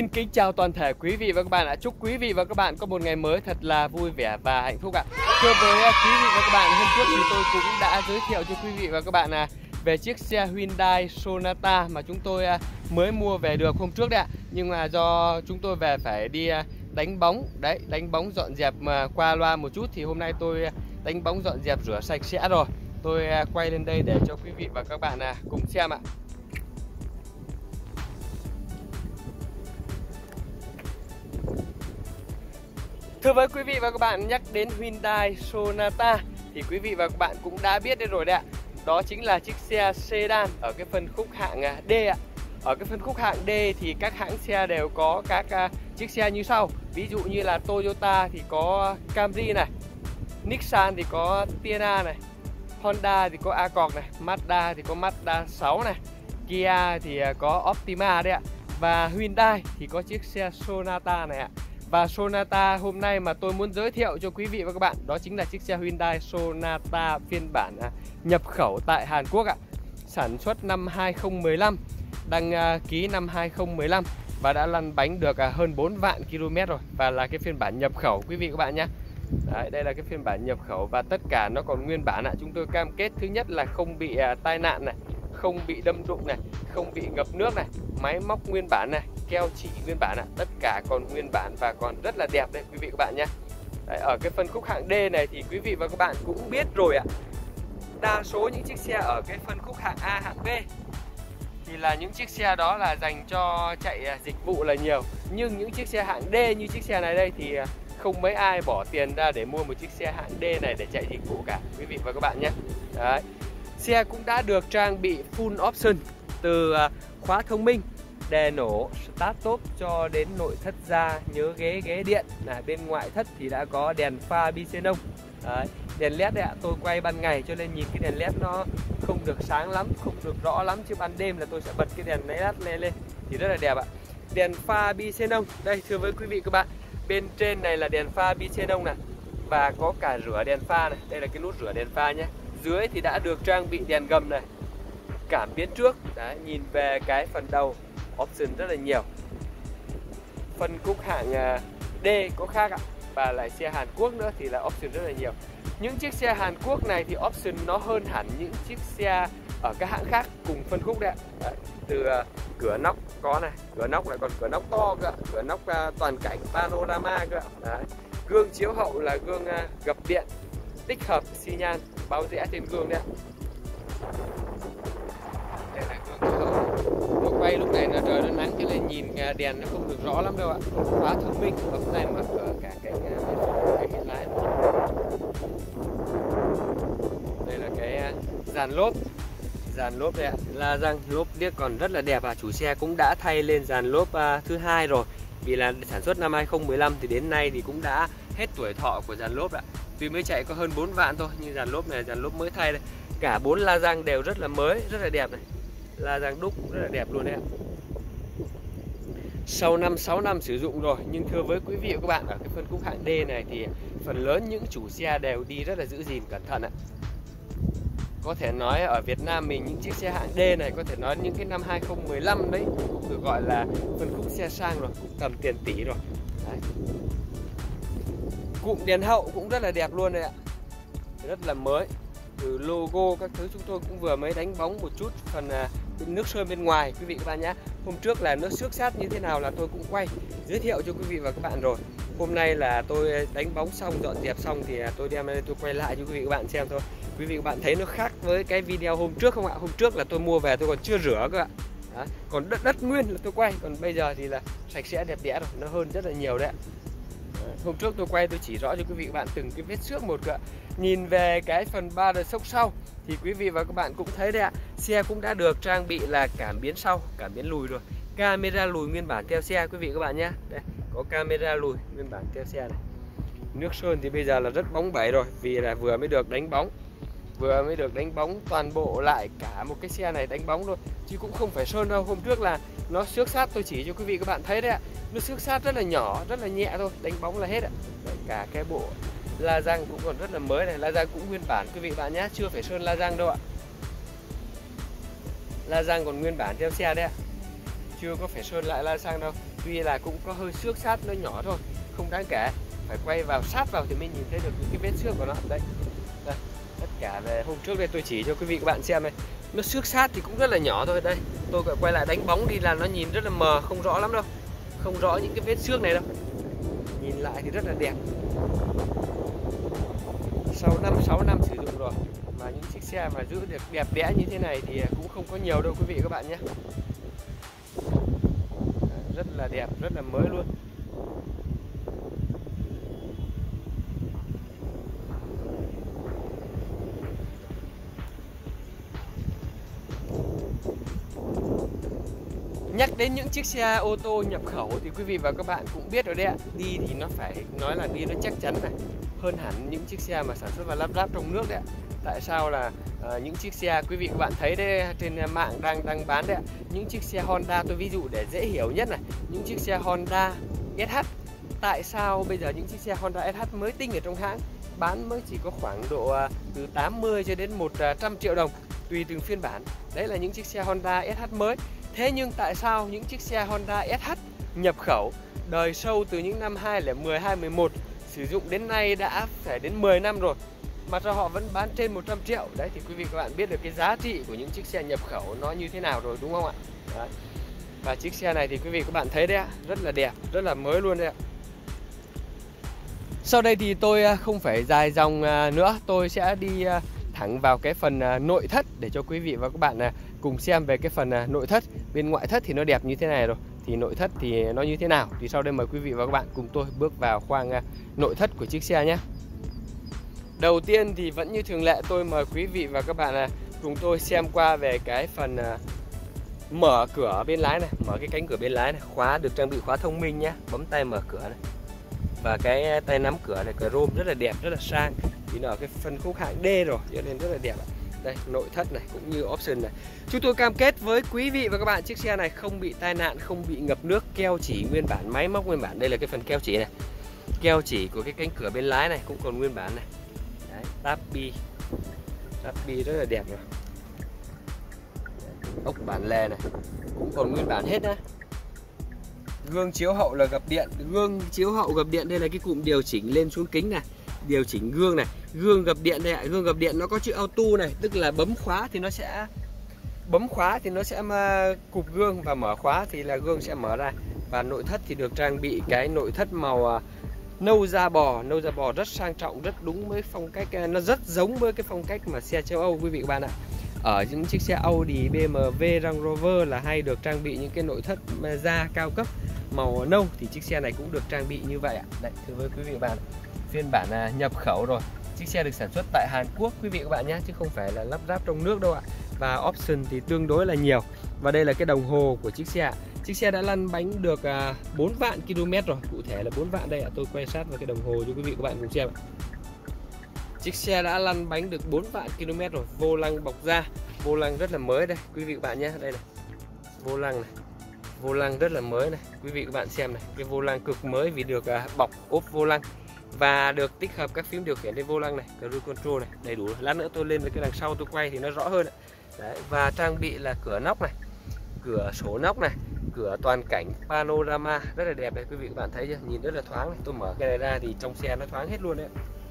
Xin kính chào toàn thể quý vị và các bạn ạ. Chúc quý vị và các bạn có một ngày mới thật là vui vẻ và hạnh phúc ạ. Thưa với quý vị và các bạn, hôm trước thì tôi cũng đã giới thiệu cho quý vị và các bạn về chiếc xe Hyundai Sonata mà chúng tôi mới mua về được hôm trước đấy ạ. Nhưng mà do chúng tôi về phải đi đánh bóng, đánh bóng dọn dẹp mà qua loa một chút, thì hôm nay tôi đánh bóng dọn dẹp rửa sạch sẽ rồi. Tôi quay lên đây để cho quý vị và các bạn cùng xem ạ. Thưa với quý vị và các bạn, nhắc đến Hyundai Sonata thì quý vị và các bạn cũng đã biết đấy rồi đấy ạ. Đó chính là chiếc xe sedan ở cái phân khúc hạng D ạ. Ở cái phân khúc hạng D thì các hãng xe đều có các chiếc xe như sau. Ví dụ như là Toyota thì có Camry này, Nissan thì có Tiana này, Honda thì có Accord này, Mazda thì có Mazda 6 này, Kia thì có Optima đấy ạ. Và Hyundai thì có chiếc xe Sonata này ạ. Và Sonata hôm nay mà tôi muốn giới thiệu cho quý vị và các bạn, đó chính là chiếc xe Hyundai Sonata phiên bản nhập khẩu tại Hàn Quốc ạ. Sản xuất năm 2015, đăng ký năm 2015 và đã lăn bánh được hơn 4 vạn km rồi. Và là cái phiên bản nhập khẩu quý vị các bạn nhé. Đấy, đây là cái phiên bản nhập khẩu và tất cả nó còn nguyên bản ạ. Chúng tôi cam kết thứ nhất là không bị tai nạn này, không bị đâm đụng này, không bị ngập nước này, máy móc nguyên bản này, keo chỉ nguyên bản ạ, tất cả còn nguyên bản và còn rất là đẹp đấy quý vị các bạn nhé. Đấy, ở cái phân khúc hạng D này thì quý vị và các bạn cũng biết rồi ạ. Đa số những chiếc xe ở cái phân khúc hạng A, hạng B thì là những chiếc xe đó là dành cho chạy dịch vụ là nhiều. Nhưng những chiếc xe hạng D như chiếc xe này đây thì không mấy ai bỏ tiền ra để mua một chiếc xe hạng D này để chạy dịch vụ cả quý vị và các bạn nhé. Đấy. Xe cũng đã được trang bị full option từ khóa thông minh, đèn nổ, start stop cho đến nội thất da, nhớ ghế điện. Bên ngoại thất thì đã có đèn pha bi xenon. Đèn led đấy ạ, tôi quay ban ngày cho nên nhìn cái đèn led nó không được sáng lắm, không được rõ lắm, chứ ban đêm là tôi sẽ bật cái đèn led lên thì rất là đẹp ạ. Đèn pha bi xenon, đây thưa với quý vị các bạn, bên trên này là đèn pha bi xenon này và có cả rửa đèn pha này, đây là cái nút rửa đèn pha nhé. Dưới thì đã được trang bị đèn gầm này, cảm biến trước. Đấy, nhìn về cái phần đầu option rất là nhiều. Phân khúc hạng D có khác ạ. Và lại xe Hàn Quốc nữa thì là option rất là nhiều. Những chiếc xe Hàn Quốc này thì option nó hơn hẳn những chiếc xe ở các hãng khác cùng phân khúc đấy. Đấy, từ cửa nóc có này, cửa nóc lại còn cửa nóc to cơ, cửa nóc toàn cảnh panorama cơ. Đấy. Gương chiếu hậu là gương gập điện, tích hợp xi nhan báo rẽ trên gương đấy. Đây là gương chiếu hậu. Tôi quay lúc này là trời nó nắng cho nên nhìn đèn nó không được rõ lắm đâu ạ. Khóa thông minh, bấm tay mở cửa cả cái hiện lái. Đây là cái dàn lốp đây ạ. La răng lốp liếc còn rất là đẹp và chủ xe cũng đã thay lên dàn lốp thứ hai rồi. Vì là sản xuất năm 2015 thì đến nay thì cũng đã hết tuổi thọ của dàn lốp ạ. Tuy mới chạy có hơn 4 vạn thôi nhưng dàn lốp này dàn lốp mới thay đây. Cả 4 la răng đều rất là mới, rất là đẹp này. La răng đúc cũng rất là đẹp luôn đấy ạ. Sau 5-6 năm sử dụng rồi, nhưng thưa với quý vị và các bạn, ở cái phân khúc hạng D này thì phần lớn những chủ xe đều đi rất là giữ gìn cẩn thận ạ. Có thể nói ở Việt Nam mình những chiếc xe hạng D này có thể nói những cái năm 2015 đấy cũng được gọi là phân khúc xe sang rồi, cũng tầm tiền tỷ rồi. Đấy. Cụm đèn hậu cũng rất là đẹp luôn đấy ạ, rất là mới. Từ logo các thứ chúng tôi cũng vừa mới đánh bóng một chút phần nước sơn bên ngoài quý vị các bạn nhé. Hôm trước là nó xước sát như thế nào là tôi cũng quay giới thiệu cho quý vị và các bạn rồi. Hôm nay là tôi đánh bóng xong, dọn dẹp xong thì tôi đem đây tôi quay lại cho quý vị các bạn xem thôi. Quý vị các bạn thấy nó khác với cái video hôm trước không ạ? Hôm trước là tôi mua về tôi còn chưa rửa cơ ạ. Đấy. Còn đất nguyên là tôi quay, còn bây giờ thì là sạch sẽ đẹp đẽ rồi, nó hơn rất là nhiều đấy ạ. Hôm trước tôi quay tôi chỉ rõ cho quý vị các bạn từng cái vết xước một cơ. Nhìn về cái phần ba đợt sốc sau thì quý vị và các bạn cũng thấy đấy ạ. Xe cũng đã được trang bị là cảm biến sau, cảm biến lùi rồi. Camera lùi nguyên bản theo xe quý vị các bạn nhé. Đây, có camera lùi nguyên bản theo xe này. Nước sơn thì bây giờ là rất bóng bẩy rồi, vì là vừa mới được đánh bóng toàn bộ lại cả một cái xe này đánh bóng thôi, chứ cũng không phải sơn đâu. Hôm trước là nó xước sát, tôi chỉ cho quý vị các bạn thấy đấy ạ. Nó xước sát rất là nhỏ, rất là nhẹ thôi, đánh bóng là hết ạ. Đấy, cả cái bộ la răng cũng còn rất là mới này, la răng cũng nguyên bản quý vị bạn nhé, chưa phải sơn la răng đâu ạ. La răng còn nguyên bản theo xe đấy ạ, chưa có phải sơn lại la răng đâu. tuy là cũng có hơi xước sát nó nhỏ thôi, không đáng kể. Phải quay vào sát vào thì mới nhìn thấy được những cái vết xước của nó. Đây, đây, tất cả về hôm trước đây tôi chỉ cho quý vị các bạn xem này, nó xước sát thì cũng rất là nhỏ thôi. Đây, tôi quay lại đánh bóng đi là nó nhìn rất là mờ, không rõ lắm đâu, không rõ những cái vết xước này đâu. Nhìn lại thì rất là đẹp. Sau 5-6 năm sử dụng rồi mà những chiếc xe mà giữ được đẹp đẽ như thế này thì cũng không có nhiều đâu quý vị các bạn nhé. Rất là đẹp, rất là mới luôn. Nhắc đến những chiếc xe ô tô nhập khẩu thì quý vị và các bạn cũng biết rồi đấy ạ. Đi thì nó phải nói là đi nó chắc chắn này, hơn hẳn những chiếc xe mà sản xuất và lắp ráp trong nước đấy ạ. Tại sao là những chiếc xe quý vị các bạn thấy đấy trên mạng đang bán đấy ạ. Những chiếc xe Honda, tôi ví dụ để dễ hiểu nhất này, những chiếc xe Honda SH. Tại sao bây giờ những chiếc xe Honda SH mới tinh ở trong hãng bán mới chỉ có khoảng độ từ 80 cho đến 100 triệu đồng tùy từng phiên bản. Đấy là những chiếc xe Honda SH mới. Thế nhưng tại sao những chiếc xe Honda SH nhập khẩu đời sâu từ những năm 2010, 2011 sử dụng đến nay đã phải đến 10 năm rồi mà sao họ vẫn bán trên 100 triệu? Đấy thì quý vị các bạn biết được cái giá trị của những chiếc xe nhập khẩu nó như thế nào rồi đúng không ạ? Đấy. Và chiếc xe này thì quý vị các bạn thấy đấy ạ, rất là đẹp, rất là mới luôn đấy ạ. Sau đây thì tôi không phải dài dòng nữa, tôi sẽ đi thẳng vào cái phần nội thất để cho quý vị và các bạn cùng xem về cái phần nội thất. Bên ngoại thất thì nó đẹp như thế này rồi, thì nội thất thì nó như thế nào? Thì sau đây mời quý vị và các bạn cùng tôi bước vào khoang nội thất của chiếc xe nhé. Đầu tiên thì vẫn như thường lệ, tôi mời quý vị và các bạn cùng tôi xem qua về cái phần mở cửa bên lái này, mở cái cánh cửa bên lái này, khóa được trang bị khóa thông minh nhé, bấm tay mở cửa này. Và cái tay nắm cửa này chrome rất là đẹp, rất là sang. Thì nó ở cái phân khúc hạng D rồi cho nên rất là đẹp. Đây, nội thất này cũng như option này. Chúng tôi cam kết với quý vị và các bạn chiếc xe này không bị tai nạn, không bị ngập nước, keo chỉ nguyên bản, máy móc nguyên bản. Đây là cái phần keo chỉ này. Keo chỉ của cái cánh cửa bên lái này cũng còn nguyên bản này. Đấy, Tabi rất là đẹp rồi. Ốc bản lề này cũng còn nguyên bản hết á. Gương chiếu hậu là gập điện, gương chiếu hậu gập điện, đây là cái cụm điều chỉnh lên xuống kính này, điều chỉnh gương này, gương gập điện đây ạ. Gương gập điện nó có chữ auto này, tức là bấm khóa thì nó sẽ cụp gương và mở khóa thì là gương sẽ mở ra. Và nội thất thì được trang bị cái nội thất màu nâu da bò rất sang trọng, rất đúng với phong cách, nó rất giống với cái phong cách mà xe châu Âu quý vị các bạn ạ. Ở những chiếc xe Audi, BMW, Range Rover là hay được trang bị những cái nội thất da cao cấp màu nâu, thì chiếc xe này cũng được trang bị như vậy ạ. Đây, thưa với quý vị và các bạn, phiên bản nhập khẩu rồi. Chiếc xe được sản xuất tại Hàn Quốc quý vị các bạn nhé, chứ không phải là lắp ráp trong nước đâu ạ. Và option thì tương đối là nhiều. Và đây là cái đồng hồ của chiếc xe. Chiếc xe đã lăn bánh được 4 vạn km rồi, cụ thể là 4 vạn đây ạ. Tôi quay sát vào cái đồng hồ cho quý vị các bạn cùng xem ạ. Chiếc xe đã lăn bánh được 4 vạn km rồi, vô lăng bọc da, vô lăng rất là mới đây quý vị các bạn nhé. Đây này, vô lăng này, vô lăng rất là mới này, quý vị các bạn xem này, cái vô lăng cực mới vì được bọc ốp vô lăng và được tích hợp các phím điều khiển lên vô lăng này, cruise control này, đầy đủ. Lát nữa tôi lên với cái đằng sau tôi quay thì nó rõ hơn đấy. Đấy, và trang bị là cửa nóc này, cửa sổ nóc này, cửa toàn cảnh panorama rất là đẹp đấy quý vị các bạn thấy chưa, nhìn rất là thoáng này. Tôi mở cái này ra thì trong xe nó thoáng hết luôn đấy.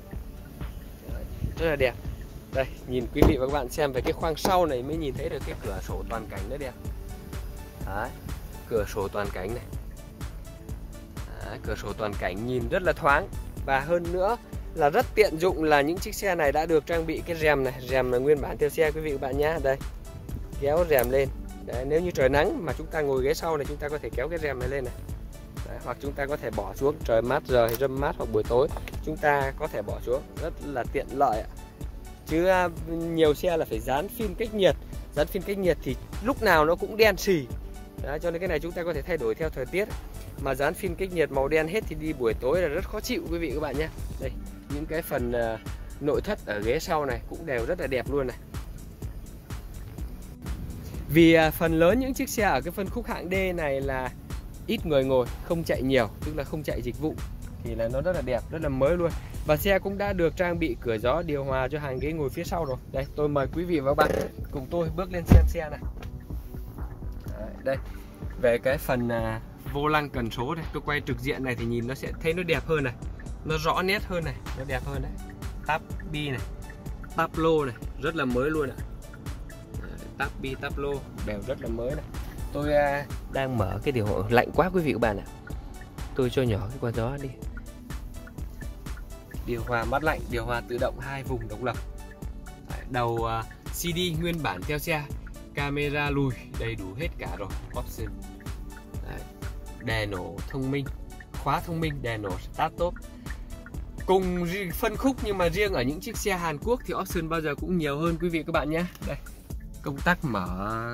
Rất là đẹp. Đây, nhìn quý vị và các bạn xem về cái khoang sau này mới nhìn thấy được cái cửa sổ toàn cảnh nó đẹp. Đấy, cửa sổ toàn cảnh này. Đấy, cửa sổ toàn cảnh nhìn rất là thoáng. Và hơn nữa là rất tiện dụng là những chiếc xe này đã được trang bị cái rèm này, rèm là nguyên bản theo xe quý vị các bạn nhé. Đây, kéo rèm lên. Đấy, nếu như trời nắng mà chúng ta ngồi ghế sau này, chúng ta có thể kéo cái rèm này lên này. Đấy, hoặc chúng ta có thể bỏ xuống, trời mát giờ hay râm mát hoặc buổi tối chúng ta có thể bỏ xuống, rất là tiện lợi ạ. Chứ nhiều xe là phải dán phim cách nhiệt, dán phim cách nhiệt thì lúc nào nó cũng đen xì. Đấy, cho nên cái này chúng ta có thể thay đổi theo thời tiết. Mà dán phim cách nhiệt màu đen hết thì đi buổi tối là rất khó chịu quý vị các bạn nhé. Đây, những cái phần nội thất ở ghế sau này cũng đều rất là đẹp luôn này. Vì phần lớn những chiếc xe ở cái phân khúc hạng D này là ít người ngồi, không chạy nhiều, tức là không chạy dịch vụ, thì là nó rất là đẹp, rất là mới luôn. Và xe cũng đã được trang bị cửa gió, điều hòa cho hàng ghế ngồi phía sau rồi. Đây, tôi mời quý vị và các bạn cùng tôi bước lên xem xe này. Đấy, đây, về cái phần vô lăng cần số đây. Tôi quay trực diện này thì nhìn nó sẽ thấy nó đẹp hơn này, nó rõ nét hơn này, nó đẹp hơn đấy. Tab bi này, tab lô này, rất là mới luôn ạ. Tab bi, tab lô đều rất là mới này. Tôi đang mở cái điều hòa lạnh quá quý vị các bạn ạ. Tôi cho nhỏ cái quạt gió đi. Điều hòa mát lạnh, điều hòa tự động 2 vùng độc lập. Đầu CD nguyên bản theo xe, camera lùi đầy đủ hết cả rồi, option. Đèn nổ thông minh, khóa thông minh, đèn nổ start top. Cùng phân khúc nhưng mà riêng ở những chiếc xe Hàn Quốc thì option bao giờ cũng nhiều hơn quý vị các bạn nhé. Đây, công tắc mở.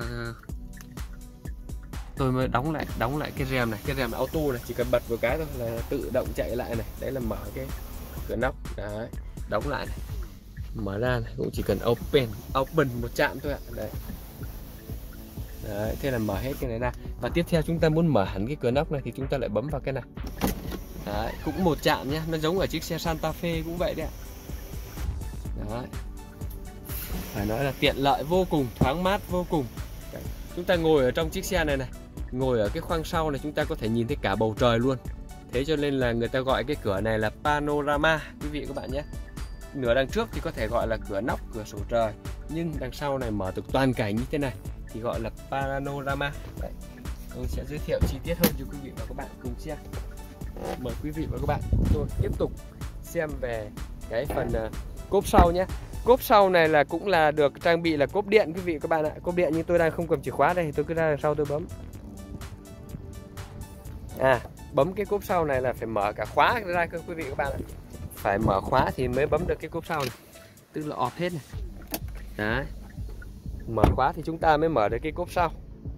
Tôi mới đóng lại cái rèm này, cái rèm auto này, chỉ cần bật vào cái thôi là tự động chạy lại này. Đấy là mở cái cửa nóc, đấy, đóng lại này, mở ra này, cũng chỉ cần open một chạm thôi ạ. Đấy. Đấy, thế là mở hết cái này ra. Và tiếp theo chúng ta muốn mở hẳn cái cửa nóc này thì chúng ta lại bấm vào cái này. Đấy, cũng một chạm nhé, nó giống ở chiếc xe Santa Fe cũng vậy đấy ạ. Đấy. Phải nói là tiện lợi vô cùng, thoáng mát vô cùng. Đấy. Chúng ta ngồi ở trong chiếc xe này này, ngồi ở cái khoang sau này chúng ta có thể nhìn thấy cả bầu trời luôn. Thế cho nên là người ta gọi cái cửa này là panorama quý vị các bạn nhé. Nửa đằng trước thì có thể gọi là cửa nóc, cửa sổ trời, nhưng đằng sau này mở được toàn cảnh như thế này thì gọi là panorama. Đấy. Tôi sẽ giới thiệu chi tiết hơn cho quý vị và các bạn cùng xem. Mời quý vị và các bạn tôi tiếp tục xem về cái phần cốp sau nhé. Cốp sau này là cũng là được trang bị là cốp điện quý vị các bạn ạ. Cốp điện nhưng tôi đang không cầm chìa khóa đây, tôi cứ ra đằng sau tôi bấm. Bấm cái cốp sau này là phải mở cả khóa ra cơ quý vị các bạn ạ. Phải mở khóa thì mới bấm được cái cốp sau này, tức là off hết này. Đấy. Mở khóa thì chúng ta mới mở được cái cốp sau.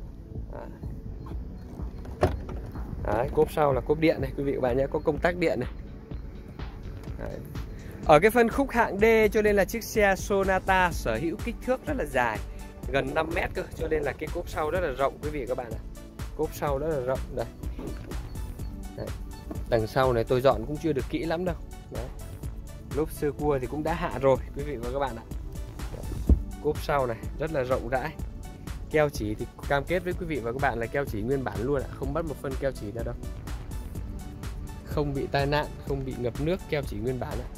Đấy, cốp sau là cốp điện này quý vị các bạn nhé, có công tắc điện này. Đấy. Ở cái phân khúc hạng D cho nên là chiếc xe Sonata sở hữu kích thước rất là dài, gần 5 mét cơ, cho nên là cái cốp sau rất là rộng quý vị các bạn ạ. Cốp sau rất là rộng đây. Đấy. Đằng sau này tôi dọn cũng chưa được kỹ lắm đâu. Đấy. Lốp sơ cua thì cũng đã hạ rồi quý vị và các bạn ạ. Đấy. Cốp sau này rất là rộng rãi. Keo chỉ thì cam kết với quý vị và các bạn là keo chỉ nguyên bản luôn ạ, không mất một phân keo chỉ nào đâu. Không bị tai nạn, không bị ngập nước, keo chỉ nguyên bản ạ.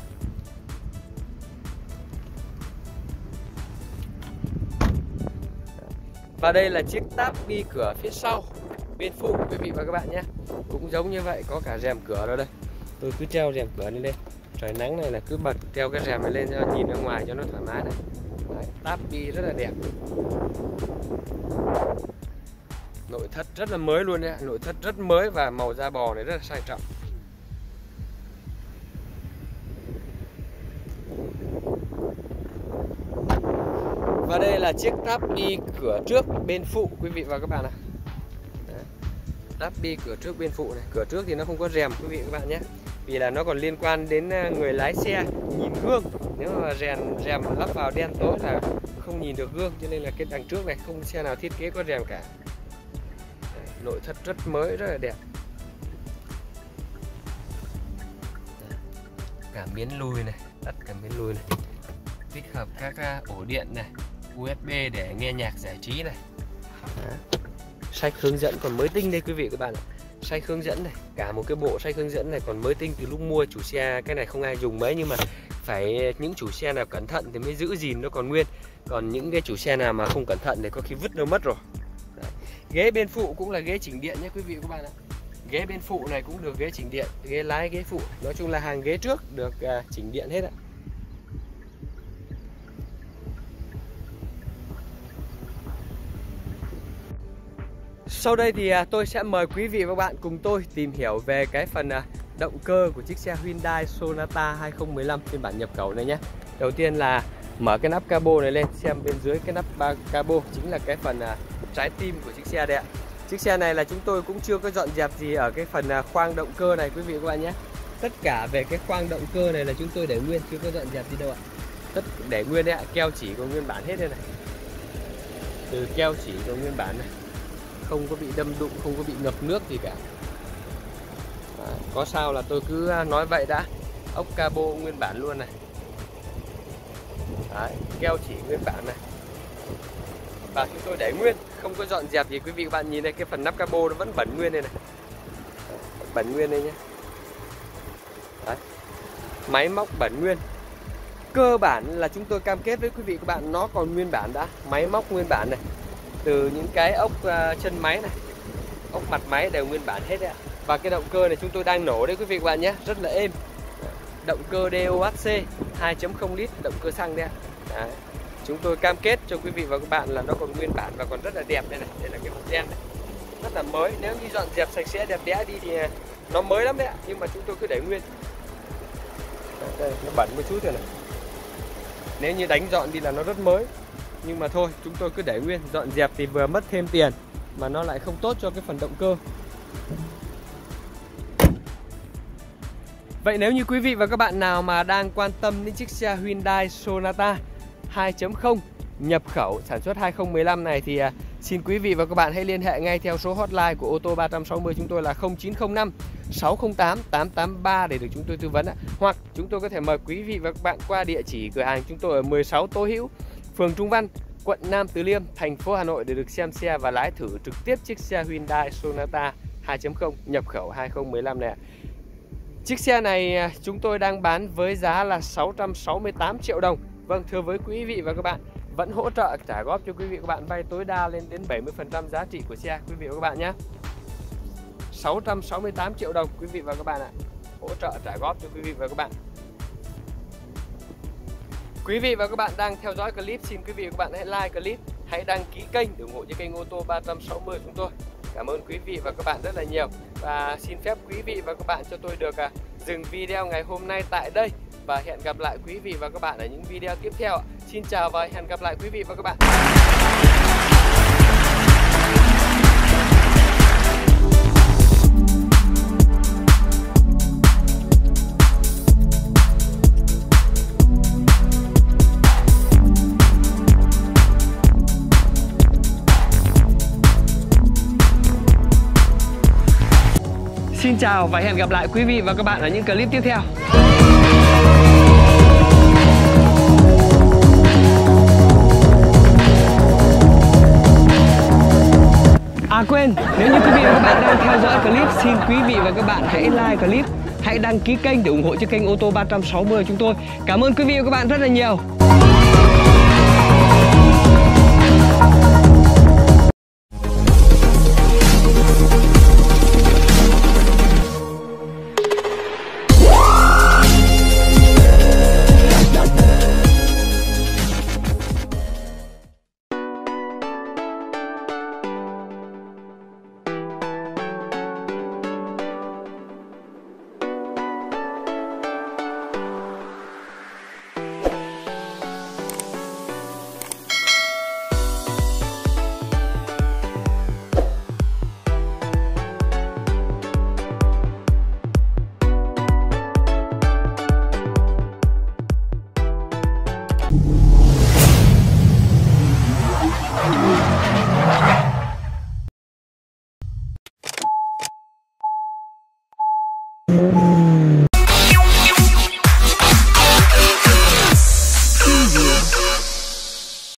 Và đây là chiếc táp bi cửa phía sau bên phụ quý vị và các bạn nhé. Cũng giống như vậy, có cả rèm cửa đó đây. Tôi cứ treo rèm cửa này lên. Trời nắng này là cứ bật treo cái rèm này lên cho nhìn ra ngoài cho nó thoải mái này. Đấy, táp bi rất là đẹp. Nội thất rất là mới luôn đấy, nội thất rất mới và màu da bò này rất là sang trọng. Và đây là chiếc táp bi cửa trước bên phụ quý vị và các bạn ạ. Táp bi cửa trước bên phụ này, cửa trước thì nó không có rèm quý vị các bạn nhé, vì là nó còn liên quan đến người lái xe nhìn gương. Nếu mà rèm lắp vào đen tối là không nhìn được gương, cho nên là cái đằng trước này không xe nào thiết kế có rèm cả. Đấy, nội thất rất mới, rất là đẹp. Đấy, cảm biến lùi này, tắt cảm biến lùi này, tích hợp các ổ điện này, USB để nghe nhạc giải trí này. Đấy. Sách hướng dẫn còn mới tinh đây quý vị các bạn ạ. Sách hướng dẫn này, cả một cái bộ sách hướng dẫn này còn mới tinh từ lúc mua chủ xe. Cái này không ai dùng mấy, nhưng mà phải những chủ xe nào cẩn thận thì mới giữ gìn nó còn nguyên. Còn những cái chủ xe nào mà không cẩn thận thì có khi vứt nó mất rồi. Đấy. Ghế bên phụ cũng là ghế chỉnh điện nhé quý vị các bạn ạ. Ghế bên phụ này cũng được ghế chỉnh điện, ghế lái, ghế phụ, nói chung là hàng ghế trước được chỉnh điện hết ạ. Sau đây thì tôi sẽ mời quý vị và các bạn cùng tôi tìm hiểu về cái phần động cơ của chiếc xe Hyundai Sonata 2015 phiên bản nhập khẩu này nhé. Đầu tiên là mở cái nắp cabo này lên, xem bên dưới cái nắp cabo chính là cái phần trái tim của chiếc xe đây ạ. Chiếc xe này là chúng tôi cũng chưa có dọn dẹp gì ở cái phần khoang động cơ này quý vị và các bạn nhé. Tất cả về cái khoang động cơ này là chúng tôi để nguyên, chưa có dọn dẹp gì đâu ạ. Tất để nguyên đấy ạ, keo chỉ của nguyên bản hết đây này. Từ keo chỉ của nguyên bản này, không có bị đâm đụng, không có bị ngập nước gì cả. Có sao là tôi cứ nói vậy đã. Ốc cabo nguyên bản luôn này. Đấy, keo chỉ nguyên bản này. Và chúng tôi để nguyên, không có dọn dẹp gì quý vị các bạn. Nhìn đây, cái phần nắp cabo nó vẫn bẩn nguyên đây này. bẩn nguyên đây nhé. Đấy. Máy móc bẩn nguyên. Cơ bản là chúng tôi cam kết với quý vị các bạn nó còn nguyên bản đã. Máy móc nguyên bản này. Từ những cái ốc chân máy này, ốc mặt máy đều nguyên bản hết đấy ạ. Và cái động cơ này chúng tôi đang nổ đấy quý vị các bạn nhé, rất là êm. Động cơ DOHC 2.0 lít, động cơ xăng đấy ạ. Đấy. Chúng tôi cam kết cho quý vị và các bạn là nó còn nguyên bản và còn rất là đẹp đây này. Đây là cái hộp đen này, rất là mới. Nếu như dọn dẹp sạch sẽ đẹp đẽ đi thì nó mới lắm đấy ạ. Nhưng mà chúng tôi cứ để nguyên. Đây, nó bẩn một chút rồi này. Nếu như đánh dọn đi là nó rất mới. Nhưng mà thôi, chúng tôi cứ để nguyên. Dọn dẹp thì vừa mất thêm tiền mà nó lại không tốt cho cái phần động cơ. Vậy nếu như quý vị và các bạn nào mà đang quan tâm đến chiếc xe Hyundai Sonata 2.0 nhập khẩu sản xuất 2015 này thì xin quý vị và các bạn hãy liên hệ ngay theo số hotline của ô tô 360 chúng tôi là 0905 608 883 để được chúng tôi tư vấn. Hoặc chúng tôi có thể mời quý vị và các bạn qua địa chỉ cửa hàng chúng tôi ở 16 Tô Hữu, phường Trung Văn, quận Nam Từ Liêm, thành phố Hà Nội để được xem xe và lái thử trực tiếp chiếc xe Hyundai Sonata 2.0 nhập khẩu 2015 này. Chiếc xe này chúng tôi đang bán với giá là 668 triệu đồng. Vâng, thưa với quý vị và các bạn, vẫn hỗ trợ trả góp cho quý vị và các bạn vay tối đa lên đến 70% giá trị của xe quý vị và các bạn nhé. 668 triệu đồng quý vị và các bạn ạ. Hỗ trợ trả góp cho quý vị và các bạn. Quý vị và các bạn đang theo dõi clip, xin quý vị và các bạn hãy like clip, hãy đăng ký kênh để ủng hộ cho kênh ô tô 360 chúng tôi. Cảm ơn quý vị và các bạn rất là nhiều. Và xin phép quý vị và các bạn cho tôi được dừng video ngày hôm nay tại đây. Và hẹn gặp lại quý vị và các bạn ở những video tiếp theo. Xin chào và hẹn gặp lại quý vị và các bạn. Xin chào và hẹn gặp lại quý vị và các bạn ở những clip tiếp theo. À quên, nếu như quý vị và các bạn đang theo dõi clip, xin quý vị và các bạn hãy like clip, hãy đăng ký kênh để ủng hộ cho kênh ô tô 360 chúng tôi. Cảm ơn quý vị và các bạn rất là nhiều.